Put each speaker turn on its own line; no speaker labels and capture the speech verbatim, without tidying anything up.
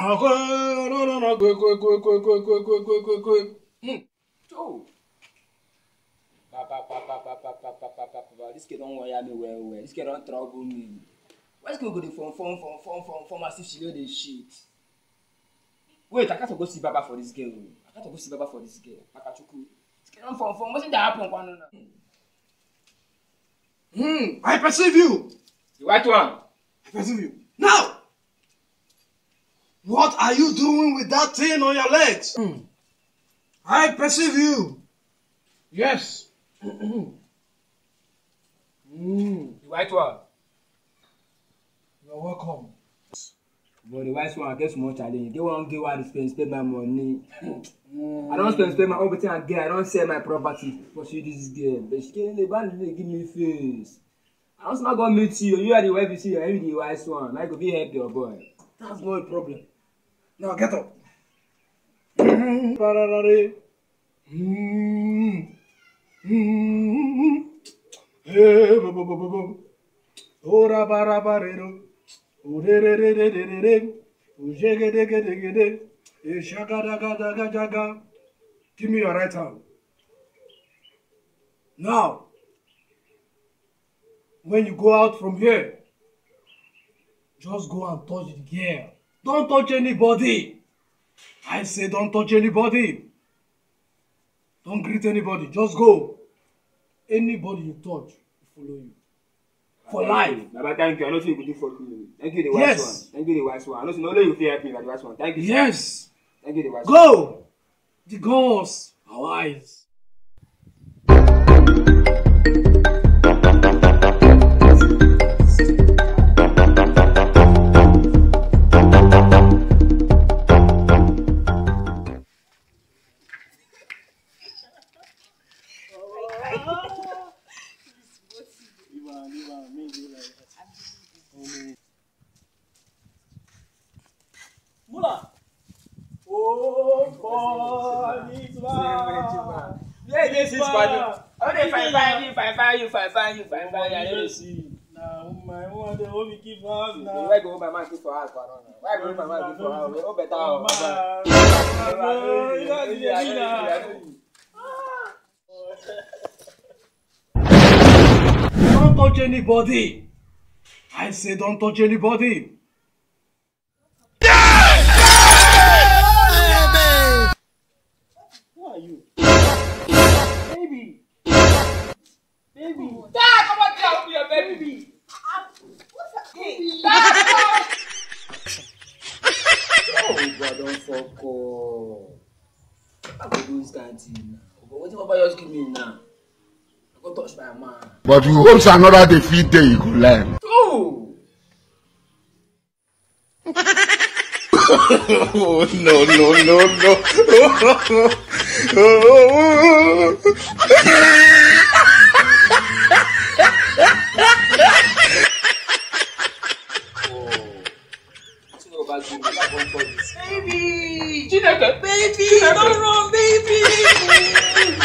No, go, no, no, no, go, go, go, go, go, go, go, go, go, go.
Hmm. Oh. Pa, pa, pa, pa, pa, pa, pa, pa, pa, pa, pa. This kid don't wire me well, well. This kid don't trouble me. Why is going to go to phone, phone, phone, phone, phone, phone, as if she know the shit? Wait, I can't go see Baba for this girl. I can't go see Baba for this girl. Pakachuku. This kid don't phone, phone. What's that happen?
Hmm. I perceive you.
The white one.
I perceive you. Now, what are you doing with that thing on your legs? Mm. I perceive you. Yes. mm.
The white one.
You're welcome.
But the white one gets more challenge. They won't give her spend, spend my money. mm. I don't spend, spend my everything I get. I don't sell my property. But she this girl. But she can't give me face. I don't not gonna meet you. You are the wife, you see, I'm the wise one. I could be help your boy.
That's no problem. Now get up. Mm. Mm. Hey, bo bo bo bo bo. Ora bara barero. Ure re re re re re re. Ujege de ge de ge de. E shaga da ga da ga da ga. Give me your right hand. Now, when you go out from here, just go and touch the girl. Don't touch anybody. I say don't touch anybody. Don't greet anybody. Just go. Anybody you touch will follow you. For life.
Baba, thank you. I know you could for you. Thank you, the wise
yes.
one. Thank you, the wise one. I know you know you feel happy like the wise one. Thank you.
Yes.
Thank you, the wise
go.
one.
Go. The gods are wise.
Muller. Oh, boy, this man.
Yeah, this is fun. Okay, fine, fine, you, fine, fine, you, fine, fine, you, fine, fine. I don't see.
Nah, my woman, they want me keep house now.
Why go my man keep for house, Parona? Why go my man keep for house? Oh, better.
Don't touch anybody. I say don't touch anybody.
Who are you? Baby. Baby.
Dad, come on, tell me your baby.
What's up? Hey.
Oh, God, don't fuck off. I go do this kind of thing now. But what if Papa just give me now? I go touch my man.
But you hope another defeat day you could learn.
Oh!
Oh, no, no, no, no.
Baby! Chineke, baby! Don't run, baby!